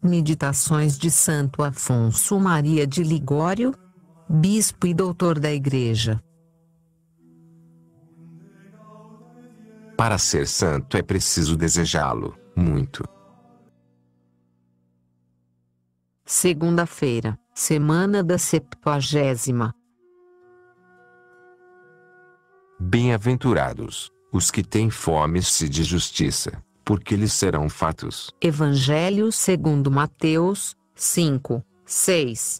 Meditações de Santo Afonso Maria de Ligório, bispo e doutor da Igreja. Para ser santo é preciso desejá-lo, muito. Segunda-feira, semana da 70ª. Bem-aventurados os que têm fome e sede de justiça, porque eles serão fartos. Evangelho segundo Mateus, 5:6.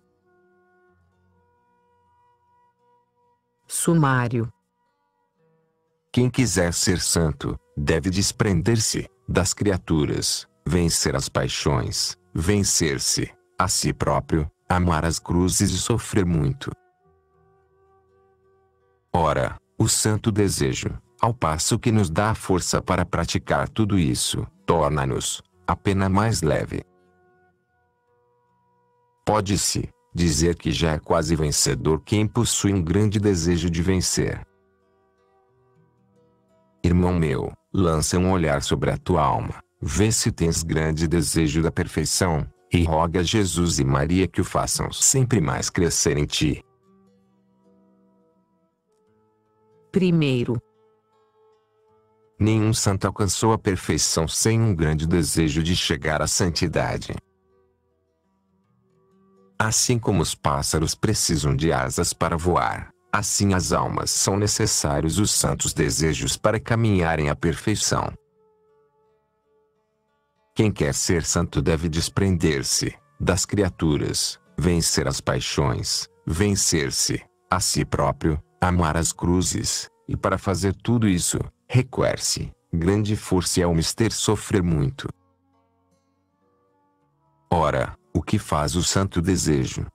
Sumário. Quem quiser ser santo, deve desprender-se das criaturas, vencer as paixões, vencer-se a si próprio, amar as cruzes e sofrer muito. Ora, o santo desejo, ao passo que nos dá a força para praticar tudo isso, torna-nos a pena mais leve. Pode-se dizer que já é quase vencedor quem possui um grande desejo de vencer. Irmão meu, lança um olhar sobre a tua alma, vê se tens grande desejo da perfeição, e roga a Jesus e Maria que o façam sempre mais crescer em ti. Primeiro, nenhum santo alcançou a perfeição sem um grande desejo de chegar à santidade. Assim como os pássaros precisam de asas para voar, assim às almas são necessários os santos desejos para caminharem à perfeição. Quem quer ser santo deve desprender-se das criaturas, vencer as paixões, vencer-se a si próprio, amar as cruzes, e para fazer tudo isso, requer-se grande força e ao mister sofrer muito. Ora, o que faz o santo desejo?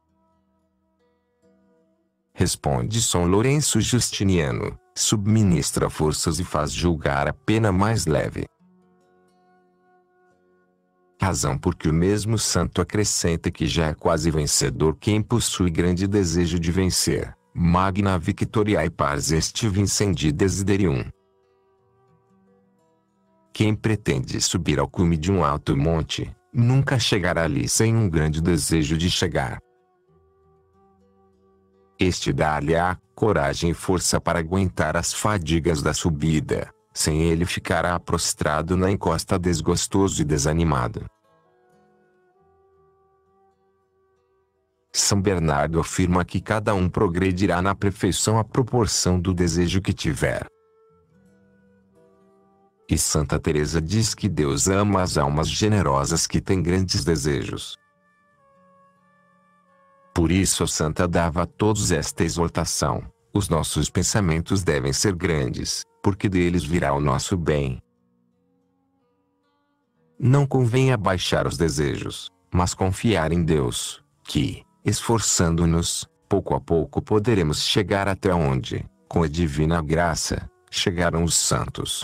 Responde São Lourenço Justiniano, subministra forças e faz julgar a pena mais leve. Razão porque o mesmo santo acrescenta que já é quase vencedor quem possui grande desejo de vencer. Magna victoriae pars est vincendi desiderium. Quem pretende subir ao cume de um alto monte, nunca chegará ali sem um grande desejo de chegar. Este dá-lhe-á coragem e força para aguentar as fadigas da subida, sem ele ficará prostrado na encosta desgostoso e desanimado. São Bernardo afirma que cada um progredirá na perfeição à proporção do desejo que tiver. E Santa Teresa diz que Deus ama as almas generosas que têm grandes desejos. Por isso a santa dava a todos esta exortação: os nossos pensamentos devem ser grandes, porque deles virá o nosso bem. Não convém abaixar os desejos, mas confiar em Deus, que, esforçando-nos, pouco a pouco poderemos chegar até onde, com a divina graça, chegaram os santos.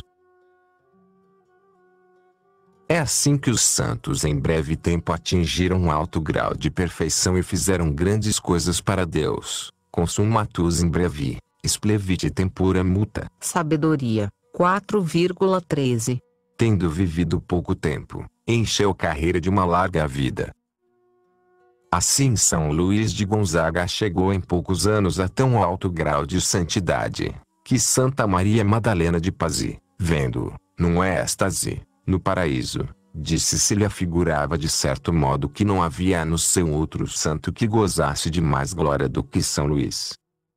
É assim que os santos em breve tempo atingiram um alto grau de perfeição e fizeram grandes coisas para Deus. Consumatus in brevi, splevit tempora multa. Sabedoria, 4,13. Tendo vivido pouco tempo, encheu carreira de uma larga vida. Assim São Luís de Gonzaga chegou em poucos anos a tão alto grau de santidade, que Santa Maria Madalena de Pazzi, vendo-o, num êxtase, no paraíso, disse se lhe afigurava de certo modo que não havia no céu outro santo que gozasse de mais glória do que São Luís.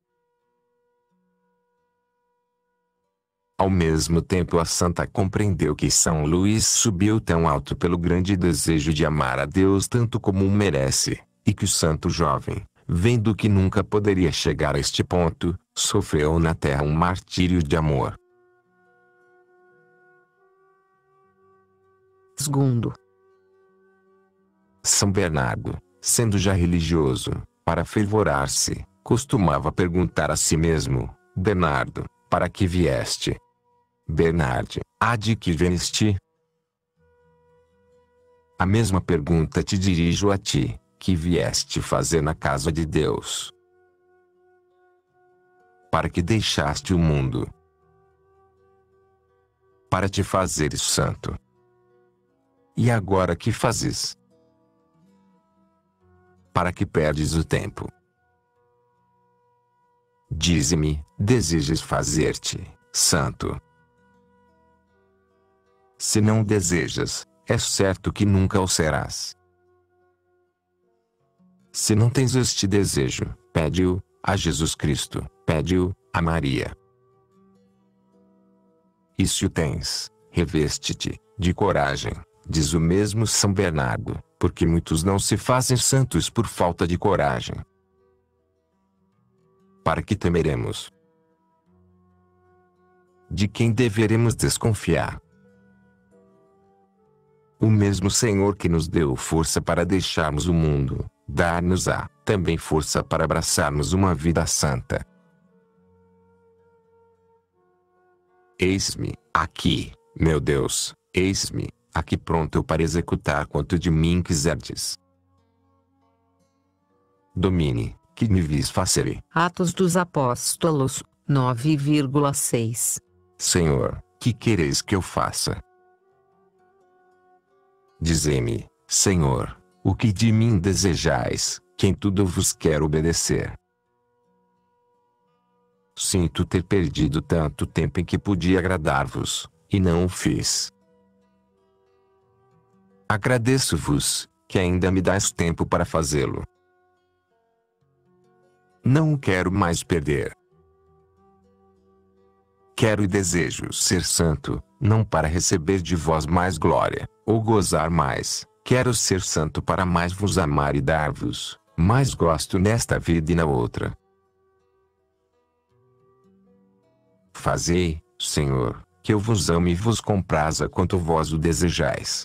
Ao mesmo tempo a santa compreendeu que São Luís subiu tão alto pelo grande desejo de amar a Deus tanto como o merece, e que o santo jovem, vendo que nunca poderia chegar a este ponto, sofreu na terra um martírio de amor. Segundo, São Bernardo, sendo já religioso, para fervorar-se, costumava perguntar a si mesmo: Bernardo, para que vieste? Bernarde, ad que veniste? A mesma pergunta te dirijo a ti, que vieste fazer na casa de Deus. Para que deixaste o mundo? Para te fazeres santo. E agora que fazes? para que perdes o tempo? Dize-me, desejas fazer-te santo? Se não desejas, é certo que nunca o serás. Se não tens este desejo, pede-o a Jesus Cristo, pede-o a Maria. E se o tens, reveste-te de coragem, diz o mesmo São Bernardo, porque muitos não se fazem santos por falta de coragem. Para que temeremos? De quem deveremos desconfiar? O mesmo Senhor que nos deu força para deixarmos o mundo, dar-nos-á também força para abraçarmos uma vida santa. Eis-me aqui, meu Deus, eis-me aqui pronto para executar quanto de mim quiserdes. Domine, que me vis facere. Atos dos Apóstolos, 9,6. Senhor, que quereis que eu faça? Dizei-me, Senhor, o que de mim desejais, que em tudo vos quero obedecer. Sinto ter perdido tanto tempo em que podia agradar-vos, e não o fiz. Agradeço-vos, que ainda me dais tempo para fazê-lo. Não o quero mais perder. Quero e desejo ser santo, não para receber de vós mais glória, ou gozar mais. Quero ser santo para mais vos amar e dar-vos mais gosto nesta vida e na outra. Fazei, Senhor, que eu vos ame e vos compraza quanto vós o desejais.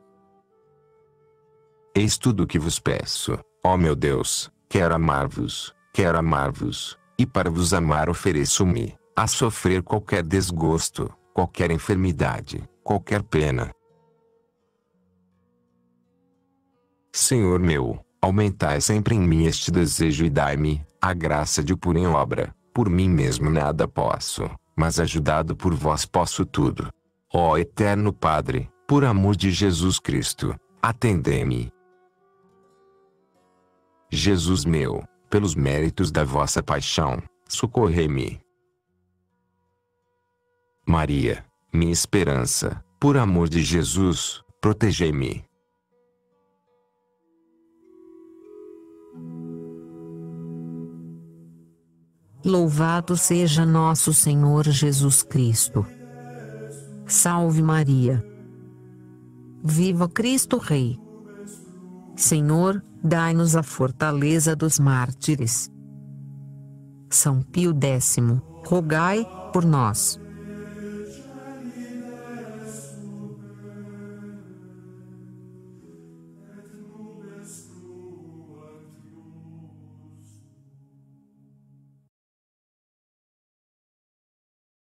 Eis tudo o que vos peço, ó meu Deus, quero amar-vos, e para vos amar ofereço-me a sofrer qualquer desgosto, qualquer enfermidade, qualquer pena. Senhor meu, aumentai sempre em mim este desejo e dai-me a graça de o pôr em obra. Por mim mesmo nada posso, mas ajudado por vós posso tudo. Ó eterno Padre, por amor de Jesus Cristo, atendei-me. Jesus meu, pelos méritos da vossa paixão, socorrei-me. Maria, minha esperança, por amor de Jesus, protegei-me. Louvado seja nosso Senhor Jesus Cristo. Salve Maria. Viva Cristo Rei. Senhor, dai-nos a fortaleza dos mártires. São Pio X, rogai por nós.